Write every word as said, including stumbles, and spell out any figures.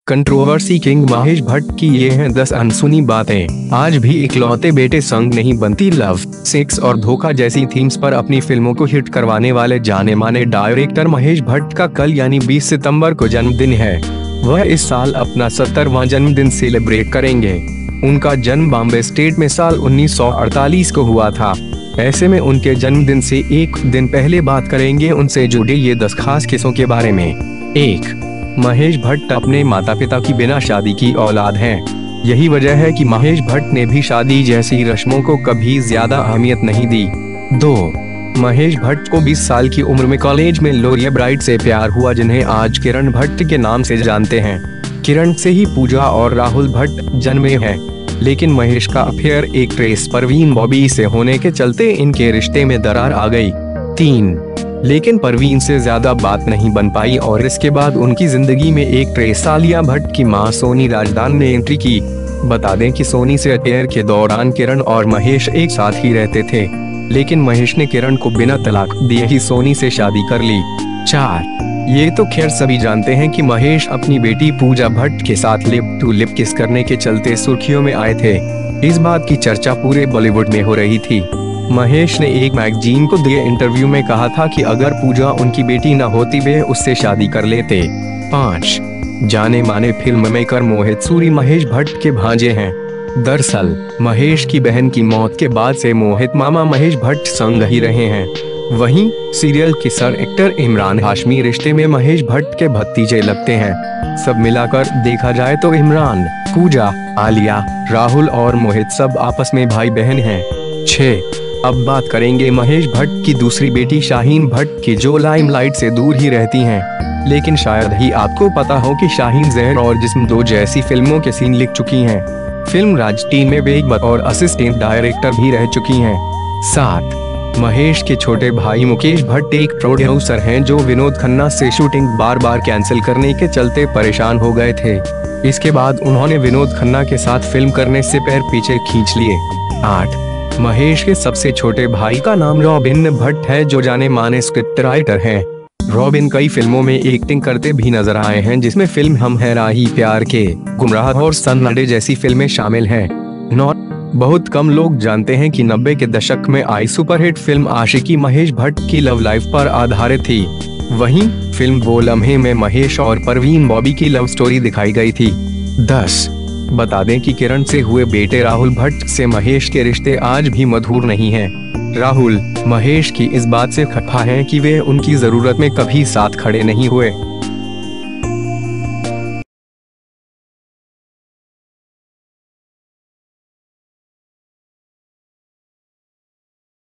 Controversy king Mahesh Bhatt की ये हैं दस अनसुनी बातें। आज भी इकलौते बेटे संग नहीं बनती लव, सेक्स और धोखा जैसी थीम्स पर अपनी फिल्मों को हिट करवाने वाले जाने माने डायरेक्टर महेश भट्ट का कल यानी बीस सितंबर को जन्मदिन है। वह इस साल अपना सत्तरवां जन्मदिन सेलिब्रेट करेंगे। उनका जन्म बॉम्बे स्टेट में साल उन्नीस सौ अड़तालीस को हुआ था। ऐसे में उनके जन्मदिन से एक दिन पहले बात करेंगे उनसे जुड़े ये दस खास किस्सों के बारे में। एक, महेश भट्ट अपने माता पिता की बिना शादी की औलाद हैं। यही वजह है कि महेश भट्ट ने भी शादी जैसी रस्मों को कभी ज्यादा अहमियत नहीं दी। दो, महेश भट्ट को बीस साल की उम्र में कॉलेज में लोरिया ब्राइट से प्यार हुआ, जिन्हें आज किरण भट्ट के नाम से जानते हैं। किरण से ही पूजा और राहुल भट्ट जन्मे हैं, लेकिन महेश का अफेयर एक्ट्रेस परवीन बॉबी से होने के चलते इनके रिश्ते में दरार आ गई। तीन, लेकिन परवीन से ज्यादा बात नहीं बन पाई और इसके बाद उनकी जिंदगी में एक्ट्रेस आलिया भट्ट की मां सोनी राजदान ने एंट्री की। बता दें कि सोनी से अफेयर के दौरान किरण और महेश एक साथ ही रहते थे, लेकिन महेश ने किरण को बिना तलाक दिए ही सोनी से शादी कर ली। चार, ये तो खैर सभी जानते हैं कि महेश अपनी बेटी पूजा भट्ट के साथ लिप टू लिप किस करने के चलते सुर्खियों में आए थे। इस बात की चर्चा पूरे बॉलीवुड में हो रही थी। महेश ने एक मैगजीन को दिए इंटरव्यू में कहा था कि अगर पूजा उनकी बेटी न होती वे उससे शादी कर लेते। पाँच, जाने माने फिल्म मेकर मोहित सूरी महेश भट्ट के भांजे हैं। दरअसल महेश की बहन की मौत के बाद से मोहित मामा महेश भट्ट संग ही रहे हैं। वहीं serial kisser actor Imran Hashmi रिश्ते में महेश भट्ट के भतीजे लगते हैं। सब मिलाकर देखा जाए तो इमरान, पूजा, आलिया, राहुल और मोहित सब आपस में भाई बहन हैं। छह, अब बात करेंगे महेश भट्ट की दूसरी बेटी शाहीन भट्ट की, जो लाइमलाइट से दूर ही रहती हैं। लेकिन शायद ही आपको पता हो कि शाहीन जहर और जिस्म दो जैसी फिल्मों के सीन लिख चुकी हैं। फिल्म राज टीम में वे एक और असिस्टेंट डायरेक्टर भी रह चुकी हैं। सात, महेश के छोटे भाई मुकेश भट्ट एक प्रोड्यूसर हैं जो विनोद खन्ना से शूटिंग बार बार कैंसिल करने के चलते परेशान हो गए थे। इसके बाद उन्होंने विनोद खन्ना के साथ फिल्म करने से पैर पीछे खींच लिए। आठ, महेश के सबसे छोटे भाई का नाम रॉबिन भट्ट है, जो जाने माने स्क्रिप्ट राइटर हैं। रॉबिन कई फिल्मों में एक्टिंग करते भी नजर आए हैं, जिसमें फिल्म हम हैं राही प्यार के, गुमराह और सन्नाडे जैसी फिल्में शामिल हैं। नौ, बहुत कम लोग जानते हैं कि नब्बे के दशक में आई सुपरहिट फिल्म आशिकी महेश भट्ट की लव लाइफ पर आधारित थी। वहीं फिल्म वो लम्हे में महेश और परवीन बॉबी की लव स्टोरी दिखाई गई थी। दस, बता दें कि किरण से हुए बेटे राहुल भट्ट से महेश के रिश्ते आज भी मधुर नहीं हैं। राहुल महेश की इस बात से खफा हैं कि वे उनकी जरूरत में कभी साथ खड़े नहीं हुए।